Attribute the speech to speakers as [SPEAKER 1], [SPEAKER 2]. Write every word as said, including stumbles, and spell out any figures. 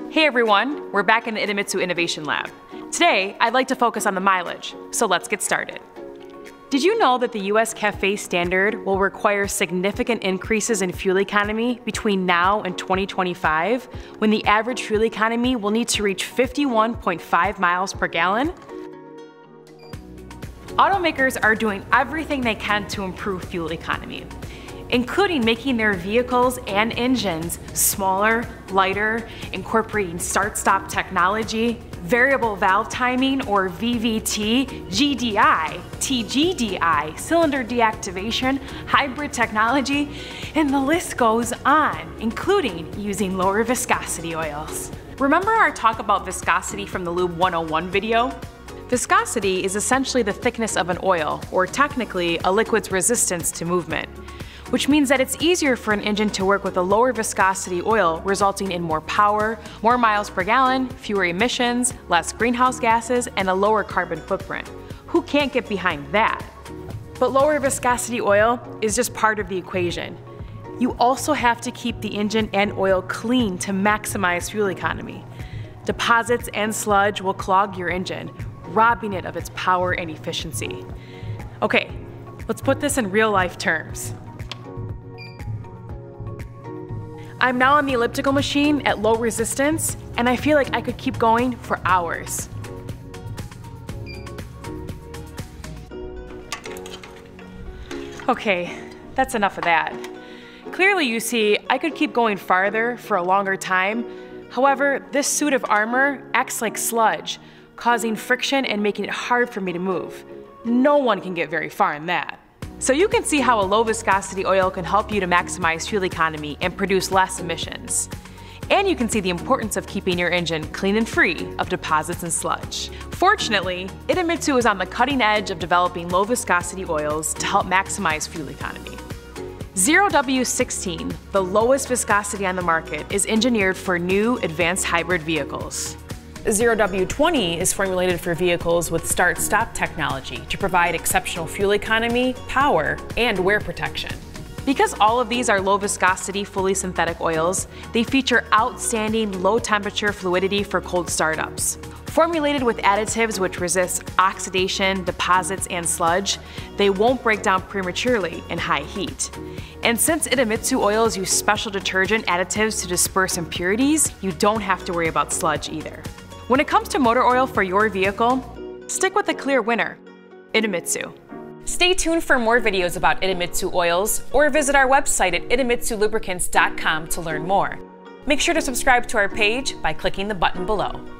[SPEAKER 1] Hey everyone, we're back in the Idemitsu Innovation Lab. Today, I'd like to focus on the mileage, so let's get started. Did you know that the U S CAFE standard will require significant increases in fuel economy between now and twenty twenty-five, when the average fuel economy will need to reach fifty-one point five miles per gallon? Automakers are doing everything they can to improve fuel economy, including making their vehicles and engines smaller, lighter, incorporating start-stop technology, variable valve timing or V V T, G D I, T G D I, cylinder deactivation, hybrid technology, and the list goes on, including using lower viscosity oils. Remember our talk about viscosity from the Lube one oh one video? Viscosity is essentially the thickness of an oil, or technically a liquid's resistance to movement, which means that it's easier for an engine to work with a lower viscosity oil, resulting in more power, more miles per gallon, fewer emissions, less greenhouse gases, and a lower carbon footprint. Who can't get behind that? But lower viscosity oil is just part of the equation. You also have to keep the engine and oil clean to maximize fuel economy. Deposits and sludge will clog your engine, robbing it of its power and efficiency. Okay, let's put this in real life terms. I'm now on the elliptical machine at low resistance, and I feel like I could keep going for hours. Okay, that's enough of that. Clearly you see, I could keep going farther for a longer time. However, this suit of armor acts like sludge, causing friction and making it hard for me to move. No one can get very far in that. So you can see how a low viscosity oil can help you to maximize fuel economy and produce less emissions. And you can see the importance of keeping your engine clean and free of deposits and sludge. Fortunately, Idemitsu is on the cutting edge of developing low viscosity oils to help maximize fuel economy. zero W sixteen, the lowest viscosity on the market, is engineered for new advanced hybrid vehicles. zero W twenty is formulated for vehicles with start-stop technology to provide exceptional fuel economy, power, and wear protection. Because all of these are low viscosity, fully synthetic oils, they feature outstanding low temperature fluidity for cold startups. Formulated with additives which resist oxidation, deposits, and sludge, they won't break down prematurely in high heat. And since Idemitsu oils use special detergent additives to disperse impurities, you don't have to worry about sludge either. When it comes to motor oil for your vehicle, stick with a clear winner, Idemitsu. Stay tuned for more videos about Idemitsu oils, or visit our website at idemitsu lubricants dot com to learn more. Make sure to subscribe to our page by clicking the button below.